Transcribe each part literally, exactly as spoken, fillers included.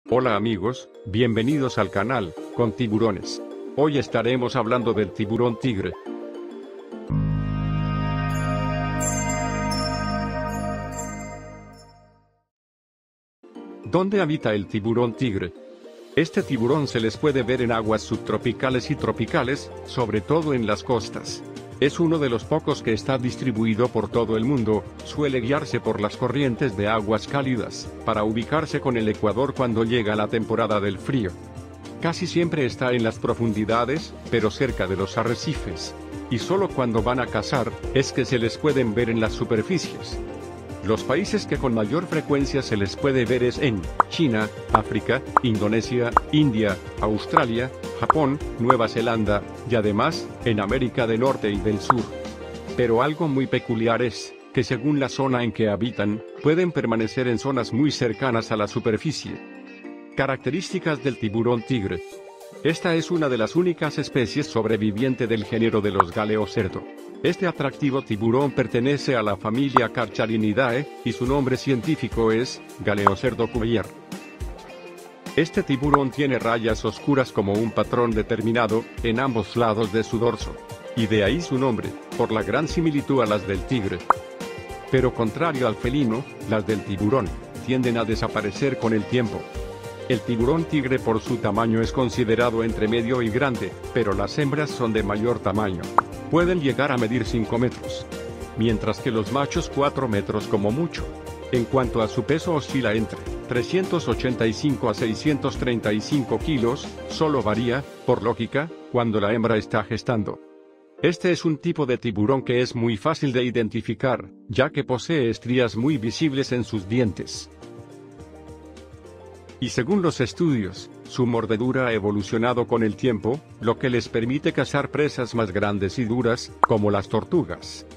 Hola amigos, bienvenidos al canal, con tiburones. Hoy estaremos hablando del tiburón tigre. ¿Dónde habita el tiburón tigre? Este tiburón se les puede ver en aguas subtropicales y tropicales, sobre todo en las costas. Es uno de los pocos que está distribuido por todo el mundo, suele guiarse por las corrientes de aguas cálidas, para ubicarse con el ecuador cuando llega la temporada del frío. Casi siempre está en las profundidades, pero cerca de los arrecifes. Y solo cuando van a cazar, es que se les pueden ver en las superficies. Los países que con mayor frecuencia se les puede ver es en China, África, Indonesia, India, Australia, Japón, Nueva Zelanda, y además, en América del Norte y del Sur. Pero algo muy peculiar es, que según la zona en que habitan, pueden permanecer en zonas muy cercanas a la superficie. Características del tiburón tigre. Esta es una de las únicas especies sobreviviente del género de los galeocerdo. Este atractivo tiburón pertenece a la familia Carcharinidae, y su nombre científico es Galeocerdo cuvier. Este tiburón tiene rayas oscuras como un patrón determinado, en ambos lados de su dorso. Y de ahí su nombre, por la gran similitud a las del tigre. Pero contrario al felino, las del tiburón, tienden a desaparecer con el tiempo. El tiburón tigre por su tamaño es considerado entre medio y grande, pero las hembras son de mayor tamaño. Pueden llegar a medir cinco metros. Mientras que los machos cuatro metros como mucho. En cuanto a su peso oscila entre trescientos ochenta y cinco a seiscientos treinta y cinco kilos, solo varía, por lógica, cuando la hembra está gestando. Este es un tipo de tiburón que es muy fácil de identificar, ya que posee estrías muy visibles en sus dientes. Y según los estudios, su mordedura ha evolucionado con el tiempo, lo que les permite cazar presas más grandes y duras, como las tortugas.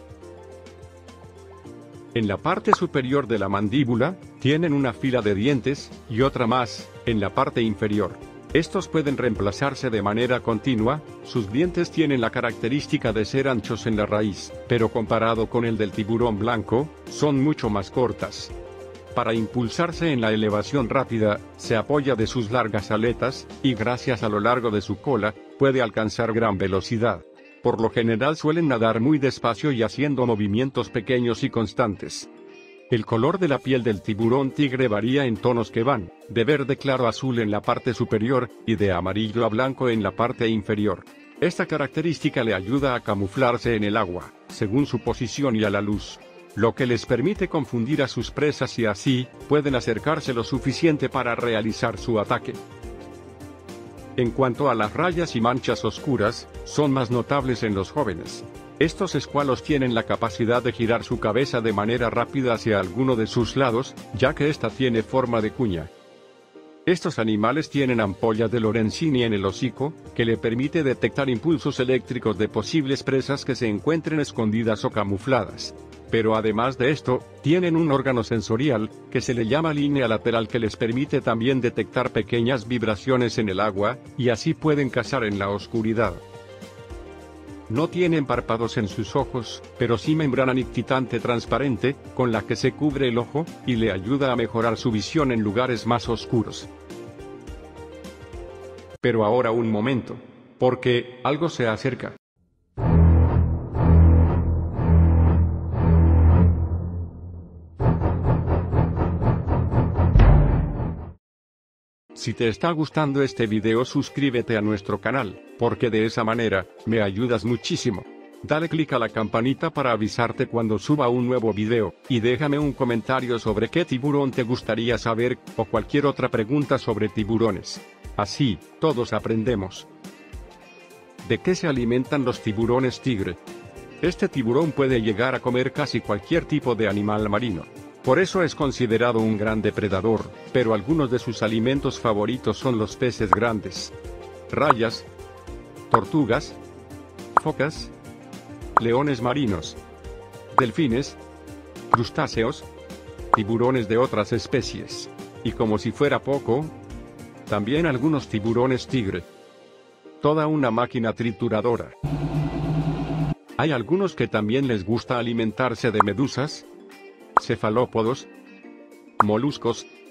En la parte superior de la mandíbula, tienen una fila de dientes, y otra más, en la parte inferior. Estos pueden reemplazarse de manera continua, sus dientes tienen la característica de ser anchos en la raíz, pero comparado con el del tiburón blanco, son mucho más cortas. Para impulsarse en la elevación rápida, se apoya de sus largas aletas, y gracias a lo largo de su cola, puede alcanzar gran velocidad. Por lo general suelen nadar muy despacio y haciendo movimientos pequeños y constantes. El color de la piel del tiburón tigre varía en tonos que van, de verde claro a azul en la parte superior, y de amarillo a blanco en la parte inferior. Esta característica le ayuda a camuflarse en el agua, según su posición y a la luz. Lo que les permite confundir a sus presas y así, pueden acercarse lo suficiente para realizar su ataque. En cuanto a las rayas y manchas oscuras, son más notables en los jóvenes. Estos escualos tienen la capacidad de girar su cabeza de manera rápida hacia alguno de sus lados, ya que ésta tiene forma de cuña. Estos animales tienen ampollas de Lorenzini en el hocico, que le permite detectar impulsos eléctricos de posibles presas que se encuentren escondidas o camufladas. Pero además de esto, tienen un órgano sensorial, que se le llama línea lateral que les permite también detectar pequeñas vibraciones en el agua, y así pueden cazar en la oscuridad. No tienen párpados en sus ojos, pero sí membrana nictitante transparente, con la que se cubre el ojo, y le ayuda a mejorar su visión en lugares más oscuros. Pero ahora un momento, porque algo se acerca. Si te está gustando este video, suscríbete a nuestro canal, porque de esa manera, me ayudas muchísimo. Dale clic a la campanita para avisarte cuando suba un nuevo video, y déjame un comentario sobre qué tiburón te gustaría saber, o cualquier otra pregunta sobre tiburones. Así, todos aprendemos. ¿De qué se alimentan los tiburones tigre? Este tiburón puede llegar a comer casi cualquier tipo de animal marino. Por eso es considerado un gran depredador, pero algunos de sus alimentos favoritos son los peces grandes, rayas, tortugas, focas, leones marinos, delfines, crustáceos, tiburones de otras especies. Y como si fuera poco, también algunos tiburones tigre. Toda una máquina trituradora. Hay algunos que también les gusta alimentarse de medusas, cefalópodos, moluscos,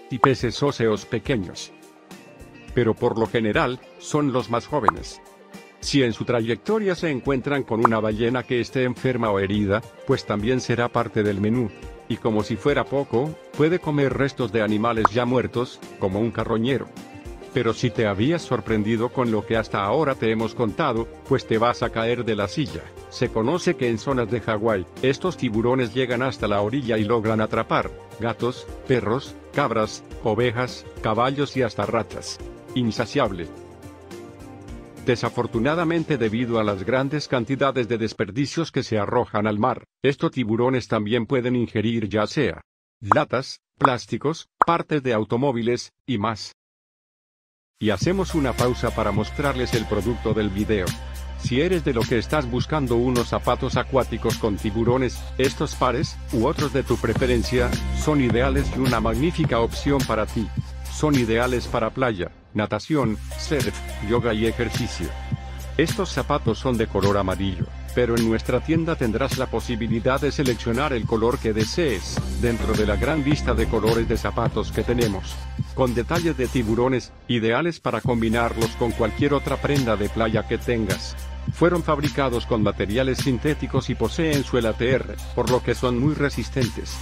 y peces óseos pequeños. Pero por lo general, son los más jóvenes. Si en su trayectoria se encuentran con una ballena que esté enferma o herida, pues también será parte del menú. Y como si fuera poco, puede comer restos de animales ya muertos, como un carroñero. Pero si te habías sorprendido con lo que hasta ahora te hemos contado, pues te vas a caer de la silla. Se conoce que en zonas de Hawái, estos tiburones llegan hasta la orilla y logran atrapar gatos, perros, cabras, ovejas, caballos y hasta ratas. Insaciable. Desafortunadamente, debido a las grandes cantidades de desperdicios que se arrojan al mar, estos tiburones también pueden ingerir ya sea latas, plásticos, partes de automóviles, y más. Y hacemos una pausa para mostrarles el producto del video. Si eres de lo que estás buscando unos zapatos acuáticos con tiburones, estos pares, u otros de tu preferencia, son ideales y una magnífica opción para ti. Son ideales para playa, natación, surf, yoga y ejercicio. Estos zapatos son de color amarillo, pero en nuestra tienda tendrás la posibilidad de seleccionar el color que desees, dentro de la gran lista de colores de zapatos que tenemos. Con detalles de tiburones, ideales para combinarlos con cualquier otra prenda de playa que tengas. Fueron fabricados con materiales sintéticos y poseen suela T R, por lo que son muy resistentes.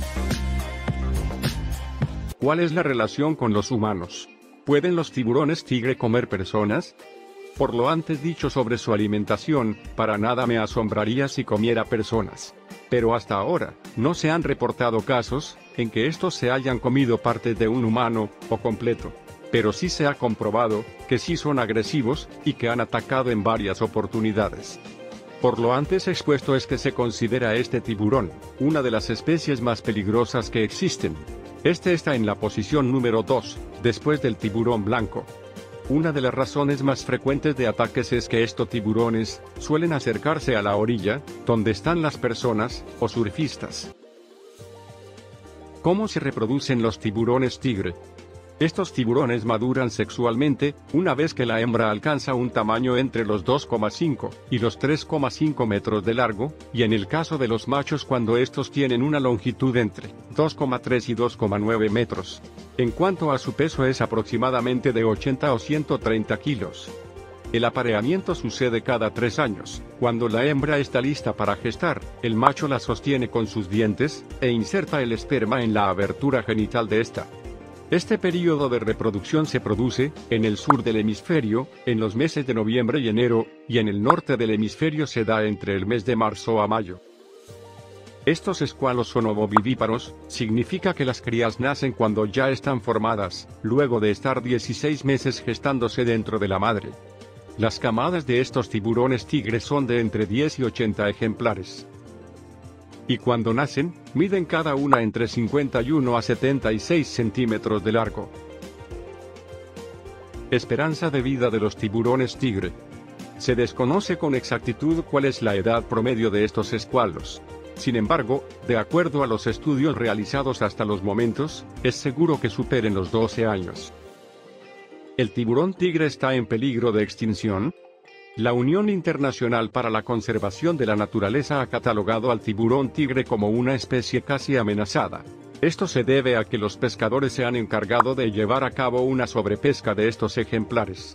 ¿Cuál es la relación con los humanos? ¿Pueden los tiburones tigre comer personas? Por lo antes dicho sobre su alimentación, para nada me asombraría si comiera personas. Pero hasta ahora, no se han reportado casos en que estos se hayan comido parte de un humano, o completo. Pero sí se ha comprobado que sí son agresivos, y que han atacado en varias oportunidades. Por lo antes expuesto es que se considera este tiburón, una de las especies más peligrosas que existen. Este está en la posición número dos, después del tiburón blanco. Una de las razones más frecuentes de ataques es que estos tiburones suelen acercarse a la orilla, donde están las personas, o surfistas. ¿Cómo se reproducen los tiburones tigre? Estos tiburones maduran sexualmente, una vez que la hembra alcanza un tamaño entre los dos coma cinco y los tres coma cinco metros de largo, y en el caso de los machos cuando estos tienen una longitud entre dos coma tres y dos coma nueve metros. En cuanto a su peso es aproximadamente de ochenta o ciento treinta kilos. El apareamiento sucede cada tres años, cuando la hembra está lista para gestar, el macho la sostiene con sus dientes, e inserta el esperma en la abertura genital de esta. Este período de reproducción se produce, en el sur del hemisferio, en los meses de noviembre y enero, y en el norte del hemisferio se da entre el mes de marzo a mayo. Estos escualos son ovovivíparos, significa que las crías nacen cuando ya están formadas, luego de estar dieciséis meses gestándose dentro de la madre. Las camadas de estos tiburones tigres son de entre diez y ochenta ejemplares. Y cuando nacen, miden cada una entre cincuenta y uno a setenta y seis centímetros de largo. Esperanza de vida de los tiburones tigre. Se desconoce con exactitud cuál es la edad promedio de estos escualos. Sin embargo, de acuerdo a los estudios realizados hasta los momentos, es seguro que superen los doce años. ¿El tiburón tigre está en peligro de extinción? La Unión Internacional para la Conservación de la Naturaleza ha catalogado al tiburón tigre como una especie casi amenazada. Esto se debe a que los pescadores se han encargado de llevar a cabo una sobrepesca de estos ejemplares.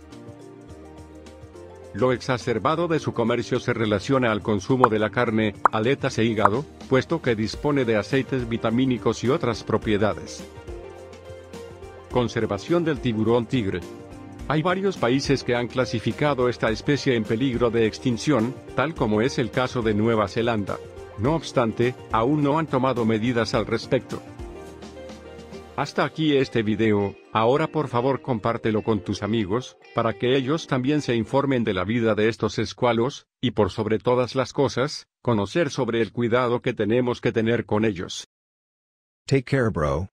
Lo exacerbado de su comercio se relaciona al consumo de la carne, aletas e hígado, puesto que dispone de aceites vitamínicos y otras propiedades. Conservación del tiburón tigre. Hay varios países que han clasificado esta especie en peligro de extinción, tal como es el caso de Nueva Zelanda. No obstante, aún no han tomado medidas al respecto. Hasta aquí este video, ahora por favor compártelo con tus amigos, para que ellos también se informen de la vida de estos escualos, y por sobre todas las cosas, conocer sobre el cuidado que tenemos que tener con ellos. Take care, bro.